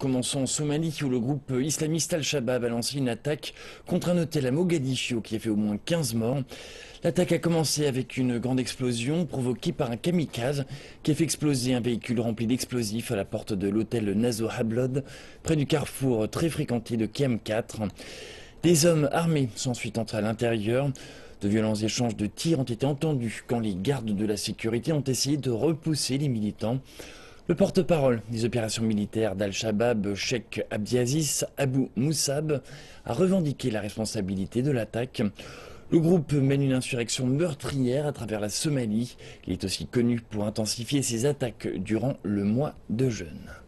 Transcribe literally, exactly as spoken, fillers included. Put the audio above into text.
commençons en Somalie où le groupe islamiste Al-Shabaab a lancé une attaque contre un hôtel à Mogadiscio qui a fait au moins quinze morts. L'attaque a commencé avec une grande explosion provoquée par un kamikaze qui a fait exploser un véhicule rempli d'explosifs à la porte de l'hôtel Nazo Hablod, près du carrefour très fréquenté de K M quatre. Des hommes armés sont ensuite entrés à l'intérieur. De violents échanges de tirs ont été entendus quand les gardes de la sécurité ont essayé de repousser les militants. Le porte-parole des opérations militaires d'Al-Shabaab, Cheikh Abdiaziz Abou Moussab, a revendiqué la responsabilité de l'attaque. Le groupe mène une insurrection meurtrière à travers la Somalie. Il est aussi connu pour intensifier ses attaques durant le mois de jeûne.